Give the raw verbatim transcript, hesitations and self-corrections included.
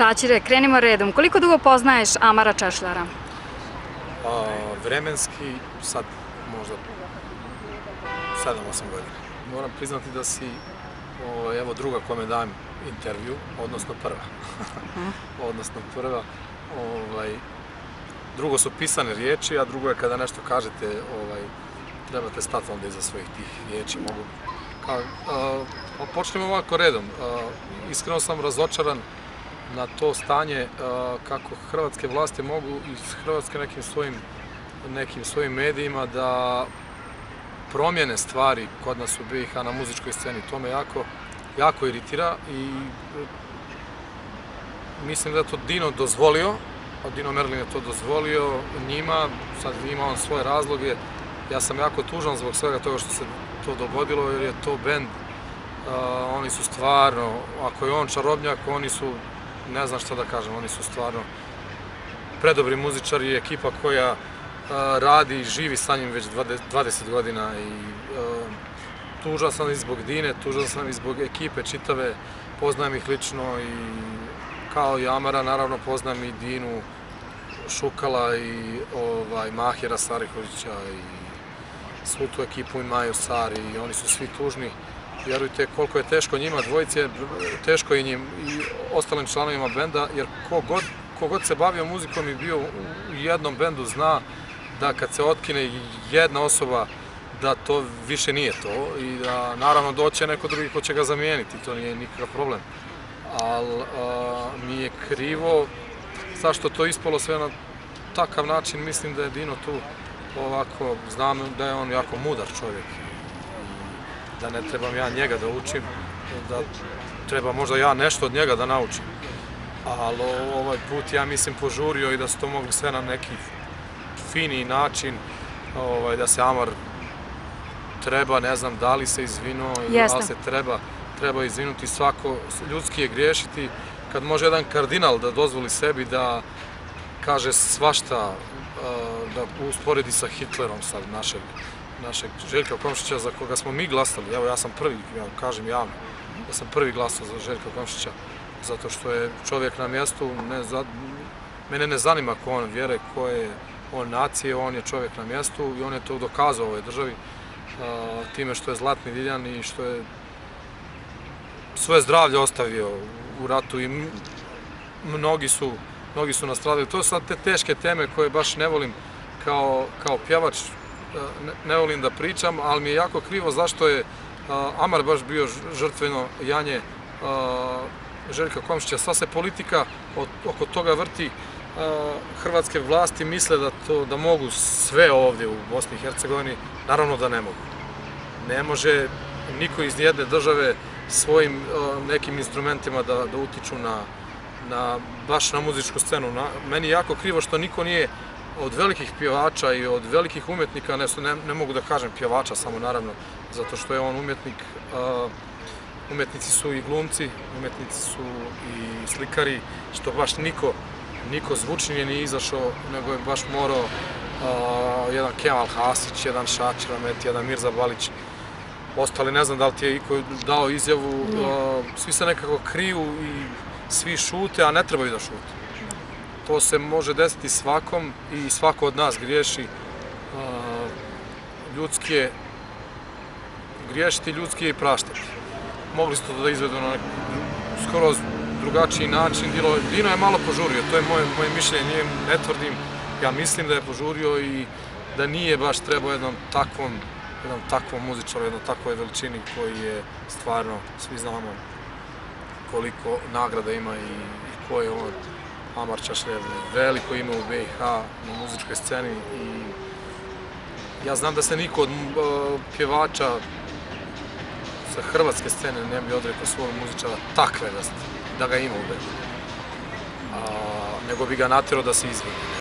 Šaćire, krenimo redom. Koliko dugo poznaješ Amara Češljara? Vremenski, sad možda sedam osam godina. Moram priznati da si, evo, druga kome dajem intervju, odnosno prva. Odnosno prva. Drugo su pisane riječi, a drugo je kada nešto kažete, trebate stati onda iza svojih tih riječi. Počnemo ovako redom. Iskreno sam razočaran na to stanje kako hrvatske vlasti mogu iz Hrvatske nekim svojim medijima da promijene stvari kod nas u B i H na muzičkoj sceni. To me jako iritira i mislim da je to Dino dozvolio, a Dino Merlin je to dozvolio njima, sad ima on svoje razloge. Ja sam jako tužan zbog svega toga što se to dogodilo, jer je to bend, oni su stvarno, ako je on čarobnjak, oni su, ne znam šta da kažem, oni su stvarno predobri muzičari i ekipa koja radi i živi sa njim već dvadeset godina i tužan sam i zbog Dine, tužan sam i zbog ekipe čitave, poznajem ih lično i kao i Amara, naravno poznajem i Dinu Šukala i Mahira Sarihovića i svu tu ekipu i Maju Sari i oni su svi tužni. Vjerujte koliko je teško njima dvojice, teško i njim i ostalim članovima benda, jer kogod se bavio muzikom i bio u jednom bendu zna da kad se otkine jedna osoba da to više nije to i da naravno doće neko drugi ko će ga zamijeniti, to nije nikakav problem. Ali mi je krivo zašto to ispalo sve na takav način, mislim da je Dino tu ovako, znam da je on jako mudar čovjek i da ne trebam ja njega da učim, da treba možda ja nešto od njega da naučim. Ali ovaj put ja mislim požurio i da su to mogli sve na neki fini način, da se Amar treba, ne znam da li se izvinuo ili da se treba izvinuti, svako ljudski je griješiti. Kad može jedan kardinal da dozvoli sebi da kaže svašta, da usporedi sa Hitlerom sad našeg Željka Komšića za koga smo mi glasali, evo ja sam prvi, kažem javno, da sam prvi glasao za Željka Komšića zato što je čovjek na mjestu, mene ne zanima ko on vjere, ko je on nacije, on je čovjek na mjestu i on je to dokazao u ovoj državi time što je zlatni Diljan i što je svoje zdravlje ostavio u ratu i mnogi su mnogi su nastradali. To su sad te teške teme koje baš ne volim kao pjevač, ne volim da pričam, ali mi je jako krivo zašto je Amar baš bio žrtveno janje Željka Komšića. Sva se politika oko toga vrti, hrvatske vlasti misle da mogu sve ovdje u Bosni i Hercegovini, naravno da ne mogu. Ne može niko iz nijedne države svojim nekim instrumentima da utiču baš na muzičku scenu. Meni je jako krivo što niko nije od velikih pjevača i od velikih umjetnika, ne mogu da kažem pjevača samo naravno, zato što je on umjetnik, umjetnici su i glumci, umjetnici su i slikari, što baš niko, niko zvučnije nije izašao, nego je baš morao jedan Kemal Hasić, jedan Šačir Ahmet, jedan Mirza Balić, ostali ne znam da li ti je iko dao izjavu, svi se nekako kriju i svi šute, a ne trebaju da šute. To se može desiti svakom i svako od nas griješi. Ljudski je griješiti, ljudski je i praštati. Mogli su to da izvedu na skoro drugačiji način. Dino je malo požurio, to je moje mišljenje, ne tvrdim. Ja mislim da je požurio i da nije baš trebao jednom takvom jednom takvom muzičaru, jednom takvoj veličini koji je stvarno, svi znamo koliko nagrada ima i ko je on. Amar Češljar veliko ime u B i H na muzičkoj sceni i ja znam da se niko od pjevača sa hrvatske scene ne bi odrekao svog muzičara takve vrste, da ga ima u bendu, nego bi ga natjerao da se izvini.